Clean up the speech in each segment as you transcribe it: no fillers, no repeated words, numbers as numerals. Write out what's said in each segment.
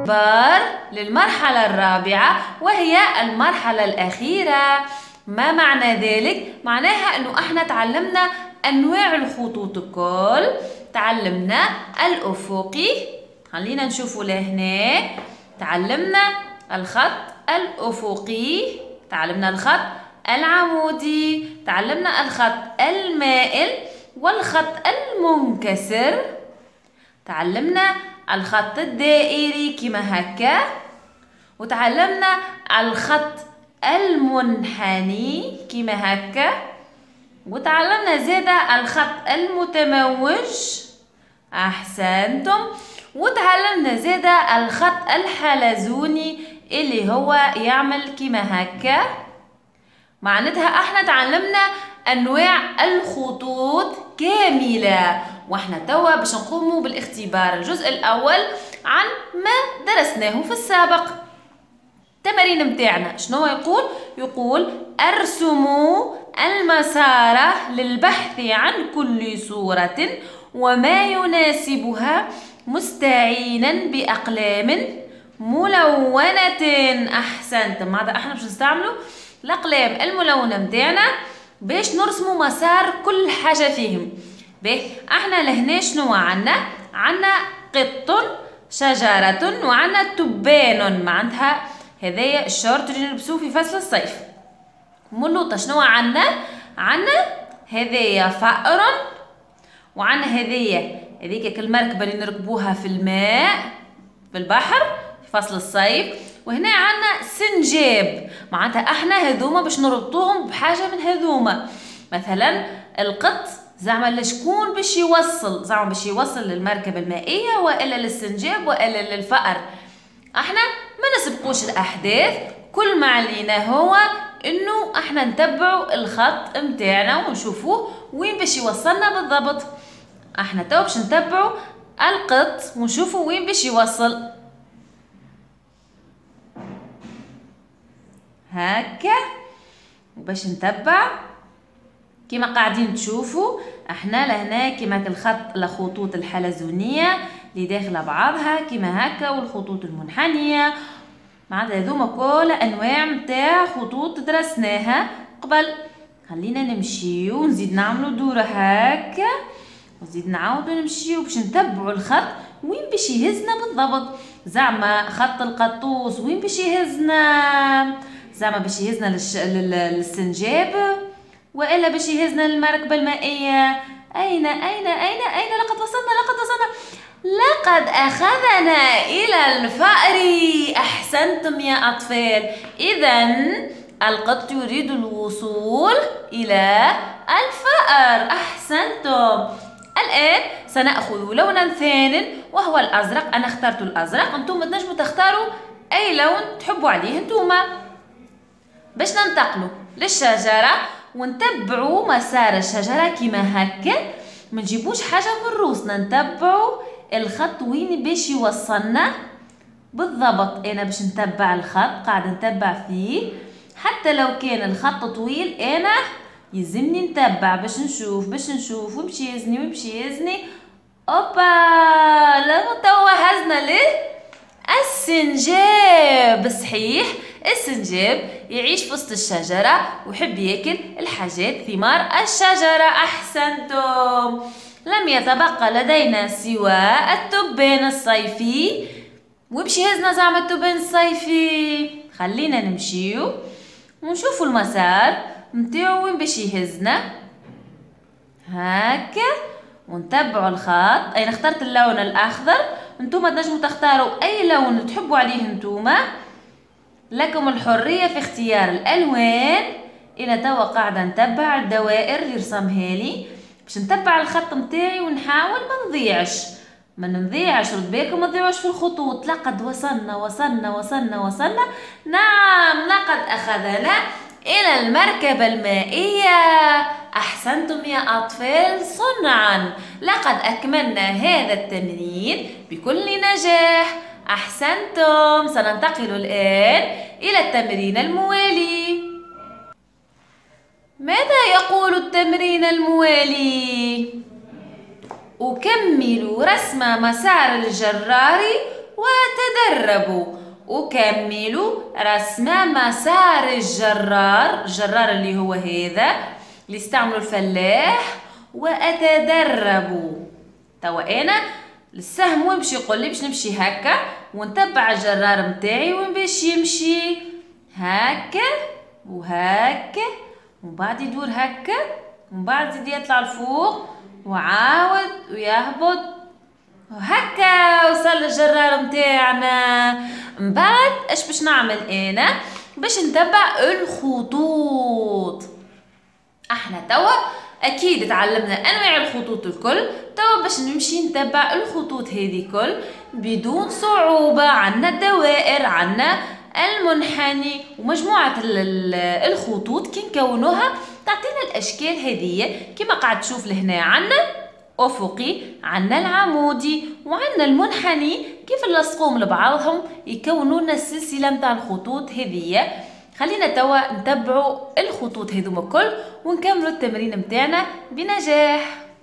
بار للمرحلة الرابعة وهي المرحلة الأخيرة. ما معنى ذلك؟ معناها أنه احنا تعلمنا أنواع الخطوط الكل. تعلمنا الأفقي، خلينا نشوفوا لهنا. تعلمنا الخط الأفقي، تعلمنا الخط العمودي، تعلمنا الخط المائل والخط المنكسر، تعلمنا الخط الدائري كما هكا، وتعلمنا الخط المنحني كما هكا، وتعلمنا زادا الخط المتموج. أحسنتم. وتعلمنا زادا الخط الحلزوني اللي هو يعمل كما هكا. معناتها احنا تعلمنا انواع الخطوط كاملة، واحنا توا باش نقوموا بالاختبار الجزء الاول عن ما درسناه في السابق. التمارين متاعنا شنو يقول؟ يقول ارسموا المسار للبحث عن كل صورة وما يناسبها مستعينا بأقلام ملونة. أحسنتم. معناتها احنا باش نستعملوا الأقلام الملونة متاعنا باش نرسموا مسار كل حاجة فيهم. باهي احنا لهنا شنو عنا؟ عنا قط، شجرة، وعنا تبان. معناتها هذايا الشورت اللي نلبسوه في فصل الصيف. ملوطة شنو عنا؟ عنا هذايا فأر، وعنا هذيك المركبة اللي نركبوها في الماء في البحر في فصل الصيف. وهنا عنا سنجاب. معناتها احنا هذوما باش نربطوهم بحاجة من هذوما. مثلا القط زعما لشكون باش يوصل؟ زعما باش يوصل للمركبة المائية وإلا للسنجاب وإلا للفأر. احنا ما نسبقوش الأحداث، كل ما علينا هو انه احنا نتبعوا الخط متاعنا ونشوفوه وين باش يوصلنا بالضبط. احنا تو باش نتبعوا القط ونشوفوا وين باش يوصل. هكا وباش نتبع كما قاعدين تشوفوا احنا لهنا كما الخطوط الحلزونية اللي داخله بعضها كما هكا، والخطوط المنحنية. معناتها هذوما كل انواع متاع خطوط درسناها قبل. خلينا نمشيو ونزيد نعملو دورة هكا ونزيد نعاودو نمشيو باش نتبعو الخط وين باش يهزنا بالضبط. زعما خط القطوس وين باش يهزنا؟ زعما باش يهزنا للسنجاب والا باش يهزنا للمركبة المائية؟ أين لقد وصلنا لقد أخذنا إلى الفأر. أحسنتم يا أطفال. إذن القط يريد الوصول إلى الفأر. أحسنتم. الآن سنأخذ لونا ثانٍ وهو الأزرق. أنا اخترت الأزرق، أنتم تنجموا تختاروا أي لون تحبوا عليه أنتوما. باش ننتقلوا للشجرة ونتبعوا مسار الشجرة كما هكا. ما نجيبوش حاجة من روسنا، نتبعوا الخط وين باش يوصلنا بالضبط. أنا باش نتبع الخط، قاعدة نتبع فيه حتى لو كان الخط طويل أنا يلزمني نتبع باش نشوف وين باش يهزني. أوبا توا هزنا السنجاب. صحيح السنجاب يعيش في وسط الشجرة ويحب ياكل الحاجات ثمار الشجرة. أحسنتم. لم يتبقى لدينا سوى التبان الصيفي. وباش يهزنا زعما التبان الصيفي؟ خلينا نمشيو ونشوفوا المسار متاعو وين باش يهزنا. هكا ونتبعوا الخط. انا اخترت اللون الاخضر، انتوما تنجموا تختاروا اي لون تحبوا عليه انتوما، لكم الحرية في اختيار الالوان. انا توا قاعدة نتبع الدوائر اللي رسمها لي باش نتبع الخط متاعي ونحاول ما نضيعش. رد بالكم ما تضيعوش في الخطوط. لقد وصلنا. نعم لقد أخذنا إلى المركبة المائية. أحسنتم يا أطفال صنعا. لقد أكملنا هذا التمرين بكل نجاح. أحسنتم. سننتقل الآن إلى التمرين الموالي. ماذا يقول التمرين الموالي؟ أكمل رسم مسار الجرار وتدربوا وكملوا رسم مسار الجرار اللي هو هذا اللي استعملوا الفلاح، وأتدربوا. توا أنا السهم وين باش يقول لي باش نمشي هكا ونتبع الجرار متاعي وين باش يمشي هكا وهكا، ومن بعد يدور هكا، ومن بعد يزيد يطلع لفوق وعاود ويهبط وهكا وصل الجرار متاعنا. من بعد اش باش نعمل انا؟ باش نتبع الخطوط. احنا توا اكيد تعلمنا انواع الخطوط الكل، توا باش نمشي نتبع الخطوط هذه كل بدون صعوبة. عنا الدوائر، عنا المنحني، ومجموعة الخطوط كي نكونوها تعطينا الاشكال هذه كما قاعد تشوف لهنا. عنا افقي، عنا العمودي، وعنا المنحني، كيف نلصقوهم لبعضهم يكونوا لنا السلسلة متاع الخطوط هذه. خلينا توا نتبعوا الخطوط هذوما الكل ونكملوا التمرين متاعنا بنجاح.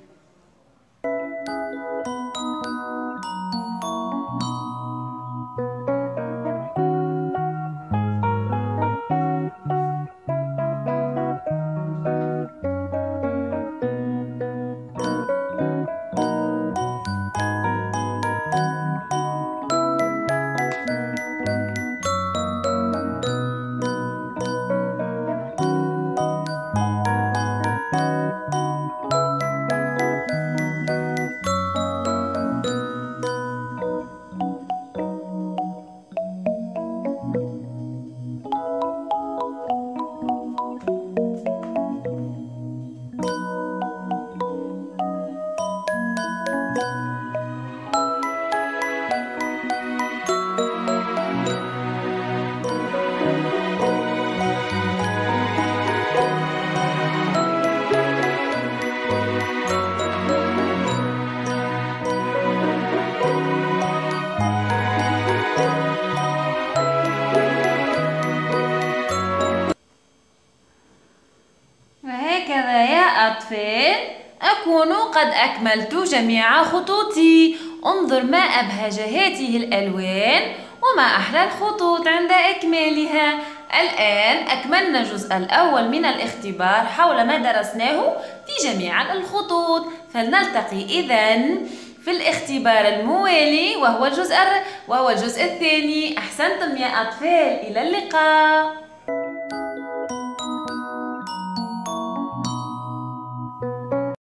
وهكذا يا أطفال أكون قد أكملت جميع خطوطي. انظر ما أبهج هذه الألوان وما أحلى الخطوط عند إكمالها. الآن أكملنا الجزء الأول من الاختبار حول ما درسناه في جميع الخطوط، فلنلتقي إذن في الاختبار الموالي وهو الجزء الثاني. أحسنتم يا أطفال، إلى اللقاء.